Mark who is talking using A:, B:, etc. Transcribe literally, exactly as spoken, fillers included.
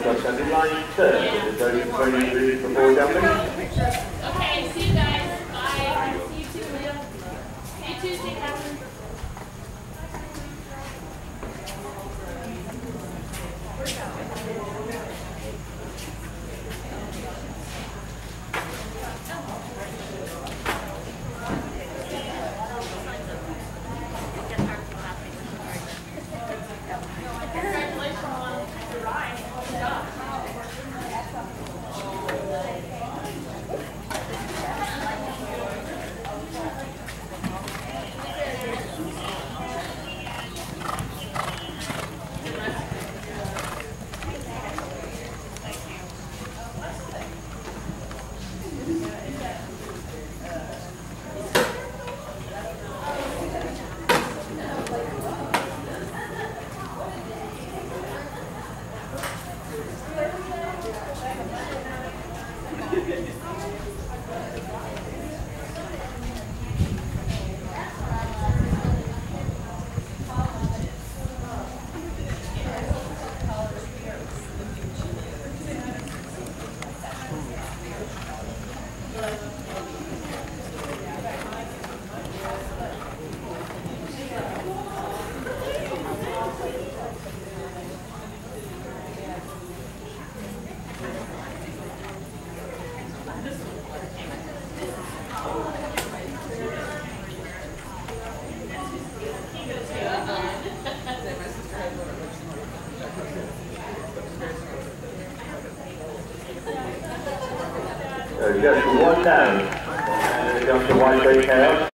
A: Just under line third. There's only twenty minutes before jumping.
B: Okay, see you guys. Bye. See you too, Leah. See you Tuesday, Catherine.
A: So just one down, and just a white break out.